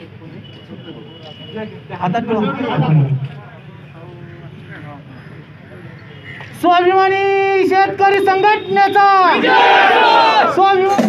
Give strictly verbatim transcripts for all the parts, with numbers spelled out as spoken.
स्वाभिमानी शेतकरी संघटनेचा स्वाभिमानी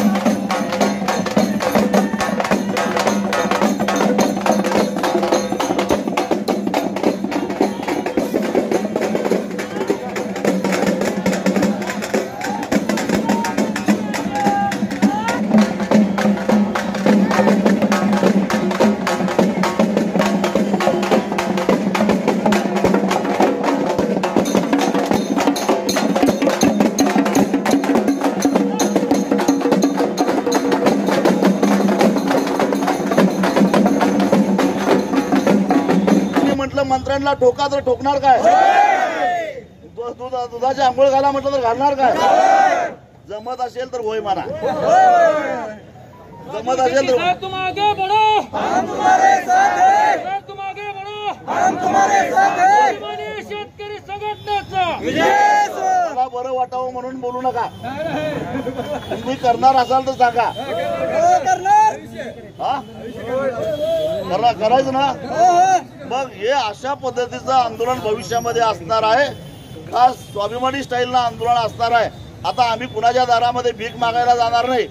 मंत्र्यांना ठोका तर ठोकणार काय? दुधाची आंघोळ घाला म्हटलं तर घालणार काय? जमत असेल तर होय मारा, जमत असेल तर तुम आगे बढ़ो, हम तुम्हारे साथ हैं, तुम आगे बढ़ो, हम तुम्हारे साथ हैं। स्वाभिमानी शेतकरी संघटनेचा विजय असो। मला बरं वाटावं म्हणून बोलू नका, तुम्ही करणार असाल तर सांगा। हा करा, करायचं ना मग। हे अशा पद्धतीचं आंदोलन भविष्यामध्ये असणार आहे का? स्वाभिमानी स्टाईलनं आंदोलन असणार आहे। आता आम्ही कुणाच्या दारामध्ये भीक मागायला जाणार नाही।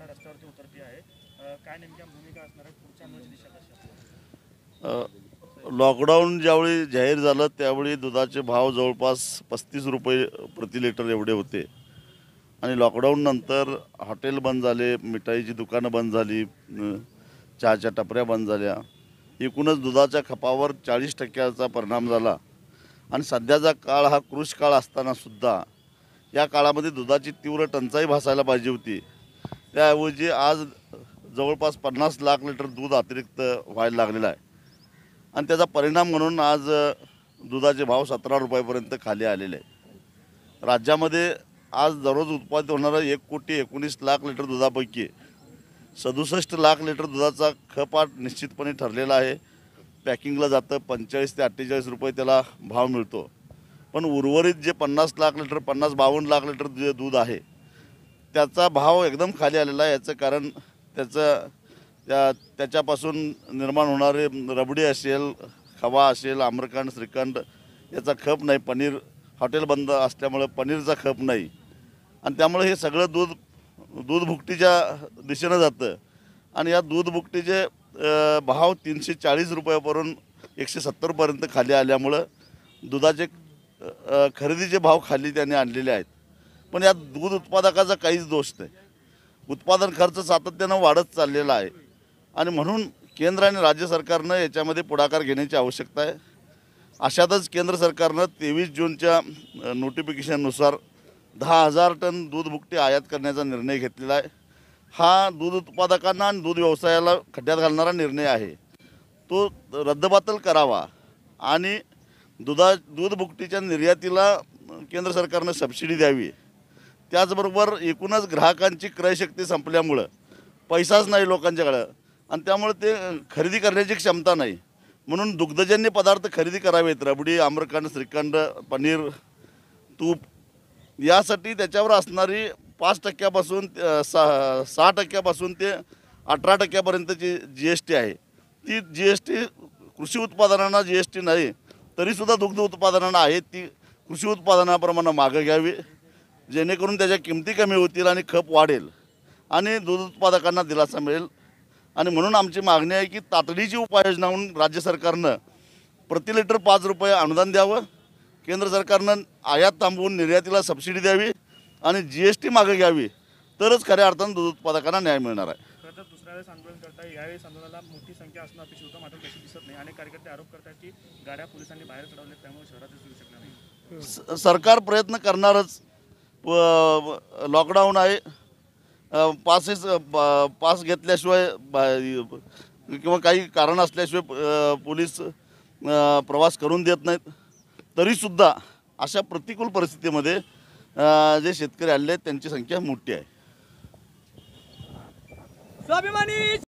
लॉकडाऊन ज्यावेळी जाहीर झालं त्यावेळी दुधाचे भाव जवळपास पस्तीस रुपये प्रति लिटर एवढे होते आणि लॉकडाऊन नंतर हॉटेल बंद झाले, मिठाईची दुकानं बंद झाली, चहाच्या टपऱ्या बंद झाल्या, एकूणच दुधाच्या खपावर चाळीस टक्क्याचा परिणाम झाला। आणि सध्याचा काळ हा कृषी काळ असताना सुद्धा या काळामध्ये दुधाची तीव्र टंचाई भासायला पाहिजे होती, त्याऐवजी आज जवळपास पन्नास लाख लिटर दूध अतिरिक्त व्हायला लागलेला आहे आणि त्याचा परिणाम म्हणून आज दुधाचे भाव सतरा रुपयापर्यंत खाली आलेले आहे। राज्यामध्ये आज दररोज उत्पादित होणारा एक कोटी एकोणीस लाख लिटर दुधापैकी सदुसष्ट लाख लिटर दुधाचा खप निश्चितपणे ठरलेला आहे। पॅकिंगला जातं पंचेचाळीस ते अठ्ठेचाळीस रुपये त्याला भाव मिळतो, पण उर्वरित जे पन्नास लाख लिटर पन्नास बावन्न लाख लिटर जे दूध आहे त्याचा भाव एकदम खाली आलेला आहे। याचं कारण त्याचं त्या त्याच्यापासून निर्माण होणारे रबडी असेल, खवा असेल, आम्रखंड, श्रीखंड याचा खप नाही, पनीर हॉटेल बंद असल्यामुळे पनीरचा खप नाही आणि त्यामुळे हे सगळं दूध दूध भुकटीच्या दिशेनं जातं आणि या दूध भुकटीचे भाव तीनशे चाळीस रुपयावरून एकशे सत्तरपर्यंत खाली आल्यामुळं दुधाचे खरेदीचे भाव खाली त्यांनी आणलेले आहेत। पण या दूध उत्पादकाचा काहीच दोष नाही, उत्पादन खर्च सातत्यानं वाढत चाललेला आहे आणि म्हणून केंद्र आणि राज्य सरकारनं याच्यामध्ये पुढाकार घेण्याची आवश्यकता आहे। अशातच केंद्र सरकारनं तेवीस जूनच्या नोटिफिकेशननुसार दहा हजार टन दूध भुकटी आयात करण्याचा निर्णय घेतलेला आहे। हा दूध उत्पादकांना आणि दूध व्यवसायाला खड्ड्यात घालणारा निर्णय आहे, तो रद्दबातल करावा आणि दुधा दूध भुकटीच्या निर्यातीला केंद्र सरकारनं सबसिडी द्यावी। त्याचबरोबर एकूणच ग्राहकांची क्रयशक्ती संपल्यामुळं पैसाच नाही लोकांच्याकडं आणि त्यामुळे ते खरेदी करण्याची क्षमता नाही, म्हणून दुग्धजन्य पदार्थ खरेदी करावेत, रबडी, आम्रखंड, श्रीखंड, पनीर, तूप यासाठी त्याच्यावर असणारी पाच टक्क्यापासून सहा सहा टक्क्यापासून ते अठरा टक्क्यापर्यंतची जी एस टी आहे, ती जी एस टी कृषी उत्पादनांना जी एस टी नाही तरीसुद्धा दुग्ध उत्पादनांना आहे, ती कृषी उत्पादनाप्रमाणे मागं घ्यावी जेणेकरून त्याच्या किमती कमी होतील आणि खप वाढेल आणि दूध उत्पादकांना दिलासा मिळेल। आणि म्हणून आमची मागणी आहे की तातडीची उपाययोजना म्हणून राज्य सरकारनं प्रति लिटर पाच रुपये अनुदान द्यावं, केंद्र सरकारनं आयात थांबवून निर्यातीला सबसिडी द्यावी आणि जी एस टी मागे घ्यावी, तरच खऱ्या अर्थानं दूध उत्पादकांना न्याय मिळणार आहे। खरं तर दुसऱ्या वेळेस आंदोलन करताय, यावेळेस आंदोलनाला मोठी संख्या असणं अपेक्षित होतं, मात्र तशी दिसत नाही। अनेक कार्यकर्ते आरोप करतात की गाड्या पोलिसांनी बाहेर चढवल्या त्यामुळे शहरातच येऊ शकणार नाही। सरकार प्रयत्न करणारच, लॉकडाऊन आहे, पासेस पास घेतल्याशिवाय किंवा काही कारण असल्याशिवाय पोलीस प्रवास करून देत नाहीत, तरीसुद्धा अशा प्रतिकूल परिस्थितीमध्ये जे शेतकरी आले आहेत त्यांची संख्या मोठी आहे। स्वाभिमानी